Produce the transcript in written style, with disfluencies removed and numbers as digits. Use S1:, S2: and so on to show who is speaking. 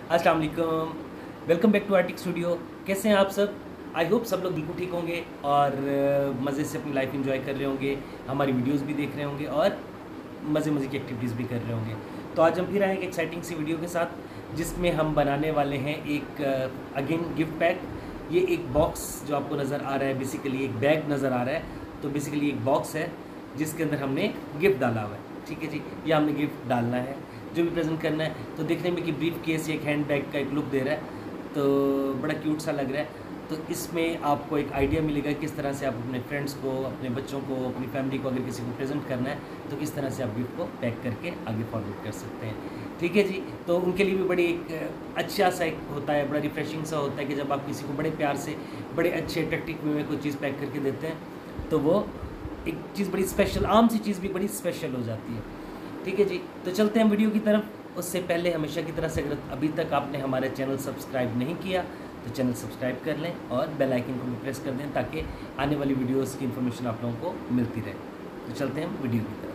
S1: अस्सलाम वालेकुम, welcome back to Arctic studio. कैसे हैं आप सब? आई होप सब लोग बिल्कुल ठीक होंगे और मज़े से अपनी लाइफ एंजॉय कर रहे होंगे, हमारी वीडियोस भी देख रहे होंगे और मज़े की एक्टिविटीज़ भी कर रहे होंगे। तो आज हम फिर आए एक एक्साइटिंग सी वीडियो के साथ जिसमें हम बनाने वाले हैं एक अगेन गिफ्ट पैक। ये एक बॉक्स जो आपको नज़र आ रहा है, बेसिकली एक बैग नज़र आ रहा है। तो बेसिकली एक बॉक्स है जिसके अंदर हमने गिफ्ट डाला हुआ है। ठीक है जी, ये हमने गिफ्ट डालना है, जो भी प्रेजेंट करना है। तो देखने में कि ब्रीफ केस एक हैंड बैग का एक लुक दे रहा है, तो बड़ा क्यूट सा लग रहा है। तो इसमें आपको एक आइडिया मिलेगा किस तरह से आप अपने फ्रेंड्स को, अपने बच्चों को, अपनी फैमिली को अगर किसी को प्रेजेंट करना है तो किस तरह से आप गिफ्ट को पैक करके आगे फॉरवर्ड कर सकते हैं। ठीक है जी, तो उनके लिए भी बड़ी एक अच्छा सा एक होता है, बड़ा रिफ्रेशिंग सा होता है कि जब आप किसी को बड़े प्यार से, बड़े अच्छे टेक्टिक वे में कोई चीज़ पैक करके देते हैं तो वो एक चीज़ बड़ी स्पेशल, आम सी चीज़ भी बड़ी स्पेशल हो जाती है। ठीक है जी, तो चलते हैं वीडियो की तरफ। उससे पहले हमेशा की तरह से अगर अभी तक आपने हमारे चैनल सब्सक्राइब नहीं किया तो चैनल सब्सक्राइब कर लें और बेल आइकन को भी प्रेस कर दें ताकि आने वाली वीडियोस की इन्फॉर्मेशन आप लोगों को मिलती रहे। तो चलते हैं वीडियो की तरफ।